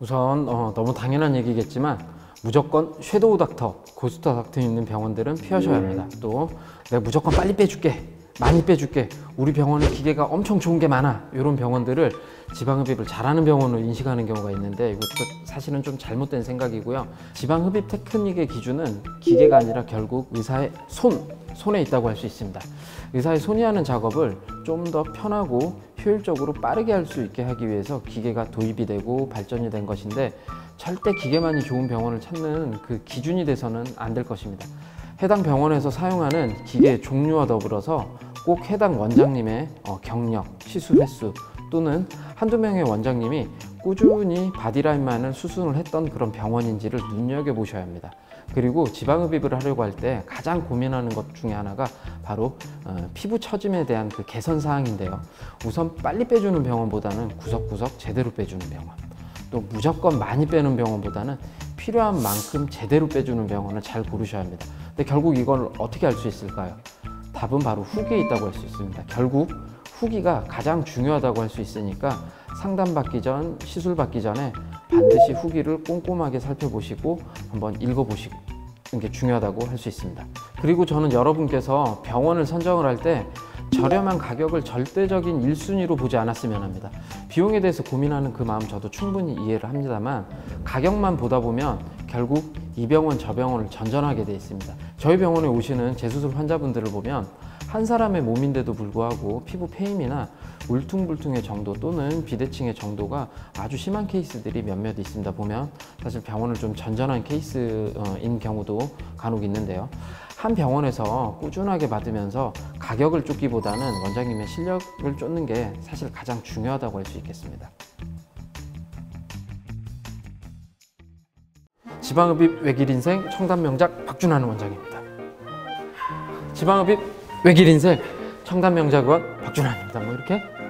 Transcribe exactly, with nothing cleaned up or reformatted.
우선 어, 너무 당연한 얘기겠지만 무조건 섀도우 닥터, 고스트 닥터 있는 병원들은 피하셔야 합니다. 또 내가 무조건 빨리 빼줄게, 많이 빼줄게, 우리 병원에 기계가 엄청 좋은 게 많아, 이런 병원들을 지방흡입을 잘하는 병원으로 인식하는 경우가 있는데, 이것도 사실은 좀 잘못된 생각이고요. 지방흡입 테크닉의 기준은 기계가 아니라 결국 의사의 손, 손에 있다고 할 수 있습니다. 의사의 손이 하는 작업을 좀 더 편하고 효율적으로 빠르게 할 수 있게 하기 위해서 기계가 도입이 되고 발전이 된 것인데, 절대 기계만이 좋은 병원을 찾는 그 기준이 돼서는 안 될 것입니다. 해당 병원에서 사용하는 기계의 종류와 더불어서 꼭 해당 원장님의 경력, 시술 횟수 또는 한두 명의 원장님이 꾸준히 바디라인만을 수술을 했던 그런 병원인지를 눈여겨보셔야 합니다. 그리고 지방흡입을 하려고 할 때 가장 고민하는 것 중에 하나가 바로 어, 피부 처짐에 대한 그 개선 사항인데요. 우선 빨리 빼주는 병원보다는 구석구석 제대로 빼주는 병원, 또 무조건 많이 빼는 병원보다는 필요한 만큼 제대로 빼주는 병원을 잘 고르셔야 합니다. 근데 결국 이걸 어떻게 알 수 있을까요? 답은 바로 후기에 있다고 할 수 있습니다. 결국 후기가 가장 중요하다고 할 수 있으니까 상담받기 전, 시술 받기 전에 반드시 후기를 꼼꼼하게 살펴보시고 한번 읽어보시는 게 중요하다고 할 수 있습니다. 그리고 저는 여러분께서 병원을 선정을 할 때 저렴한 가격을 절대적인 일 순위로 보지 않았으면 합니다. 비용에 대해서 고민하는 그 마음 저도 충분히 이해를 합니다만, 가격만 보다 보면 결국 이 병원 저 병원을 전전하게 돼 있습니다. 저희 병원에 오시는 재수술 환자분들을 보면 한 사람의 몸인데도 불구하고 피부 패임이나 울퉁불퉁의 정도 또는 비대칭의 정도가 아주 심한 케이스들이 몇몇 있습니다. 보면 사실 병원을 좀 전전한 케이스인 경우도 간혹 있는데요. 한 병원에서 꾸준하게 받으면서 가격을 쫓기보다는 원장님의 실력을 쫓는 게 사실 가장 중요하다고 할 수 있겠습니다. 지방흡입 외길 인생 청담 명작 박준환 원장입니다. 지방흡입 외길 인생 청담 명작원 박준환입니다. 뭐 이렇게